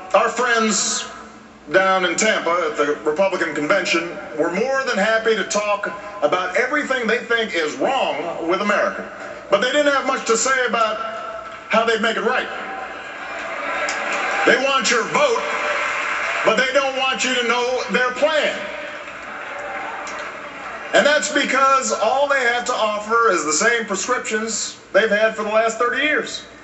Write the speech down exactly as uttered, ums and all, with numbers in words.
our friends down in Tampa at the Republican convention were more than happy to talk about everything they think is wrong with America. But they didn't have much to say about how they'd make it right. They want your vote, but they don't want you to know their plan. And that's because all they have to offer is the same prescriptions they've had for the last thirty years.